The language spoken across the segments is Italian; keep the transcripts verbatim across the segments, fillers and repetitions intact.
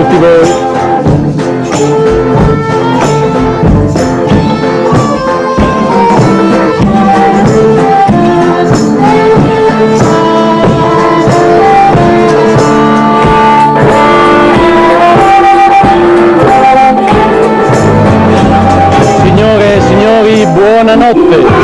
tutti voi. Signore e signori, buonanotte.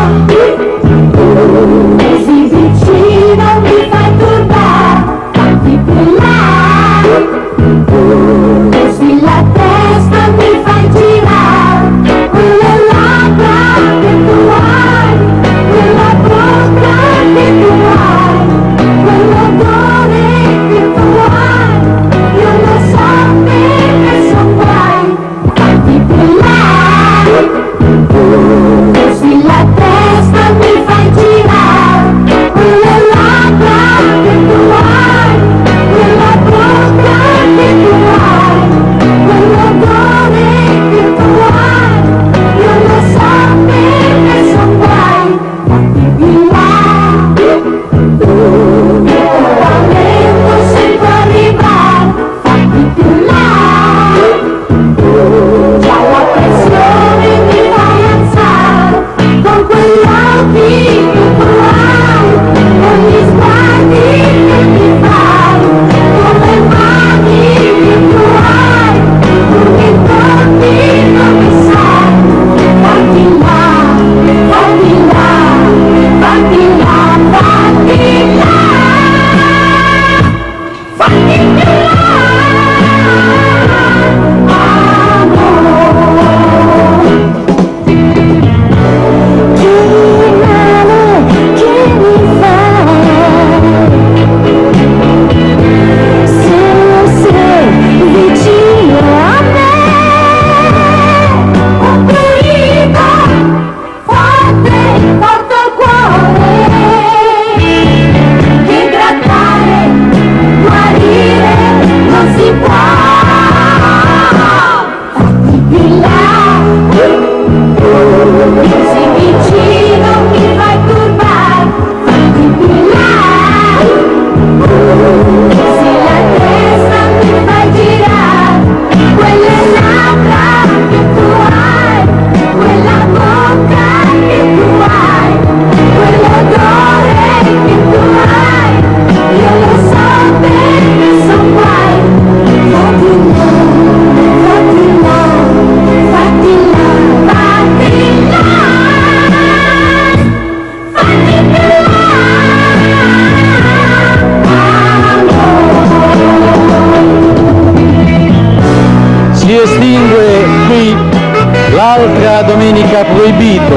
L'altra domenica proibito,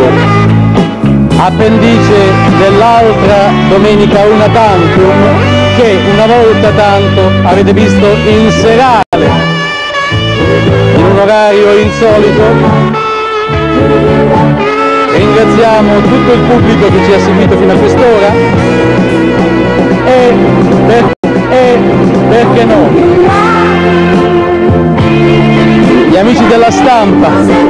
appendice dell'altra domenica una tantum che una volta tanto avete visto in serale, in un orario insolito. Ringraziamo tutto il pubblico che ci ha seguito fino a quest'ora e, per, e perché no, gli amici della stampa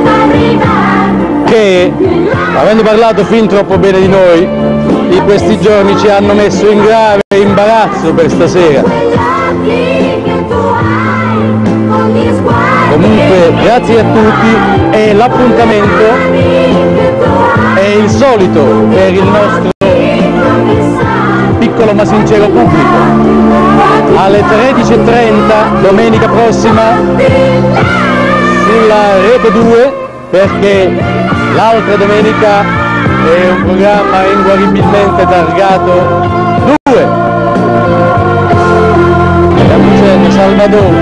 che, avendo parlato fin troppo bene di noi, in questi giorni ci hanno messo in grave imbarazzo per stasera. Comunque grazie a tutti e l'appuntamento è il solito per il nostro piccolo ma sincero pubblico. Alle tredici e trenta domenica prossima sulla Rete due, perché l'altra domenica è un programma inguaribilmente targato due. La luce di Salvador.